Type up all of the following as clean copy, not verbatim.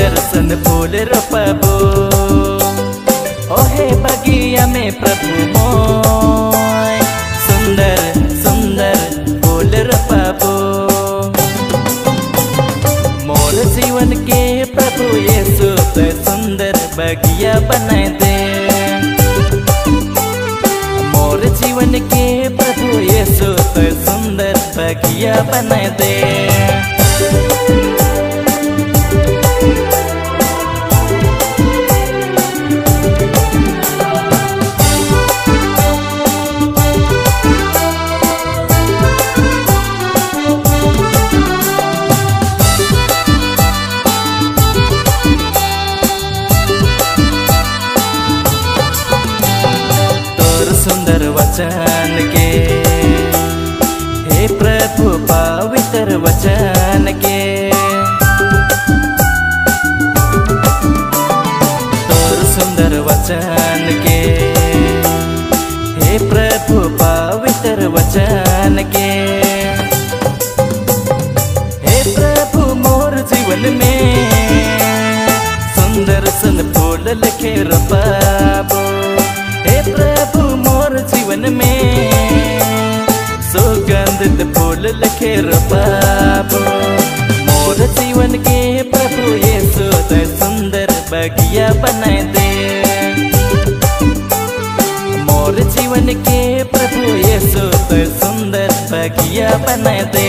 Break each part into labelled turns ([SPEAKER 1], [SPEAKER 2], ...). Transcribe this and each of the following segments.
[SPEAKER 1] सुंदर सन फूल रोपबो, ओहे बगिया में प्रभु मोय सुंदर सुंदर फूल रोपबो। मोर जीवन के प्रभु यीशु तो सुंदर बगिया बनाए दे, मोर जीवन के प्रभु यीशु तो सुंदर बगिया बनाए दे। सुंदर वचन के हे प्रभु पवित्र वचन के, तोर सुंदर वचन के हे प्रभु पवित्र वचन के। हे प्रभु मोर जीवन में सुंदर सन फूल लिखे रोपबो, हे प्रभु मोर जीवन में सुगंधित फूल लिखे रोपबो। मोर जीवन के प्रभु यीशु तो सुंदर बगिया बनाए दे, मोर जीवन के प्रभु यीशु तो सुंदर बगिया बनाए दे।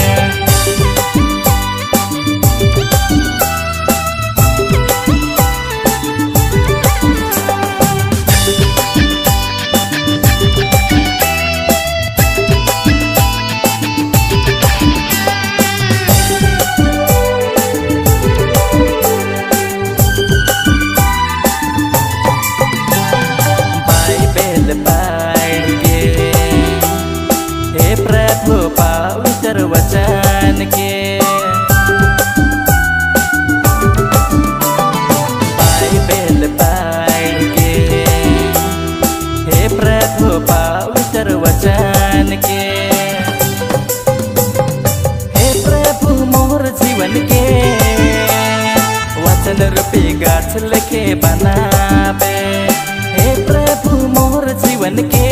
[SPEAKER 1] प्रभु पवित्र वचन के बाइबल पढ़ के, हे प्रभु पवित्र वचन के। हे प्रभु मोर जीवन के वचन रूपी गाछ लिखे बनाबे, हे प्रभु मोर जीवन के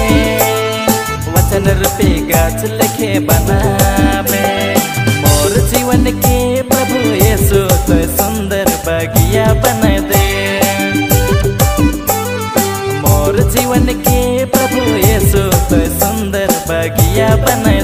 [SPEAKER 1] वचन रूपी गाछ लिखे बनाबे। मोर जीवन के प्रभु यीशु तो सुंदर बगिया बनाए दे, मोर जीवन के प्रभु यीशु तो सुंदर बगिया बनाए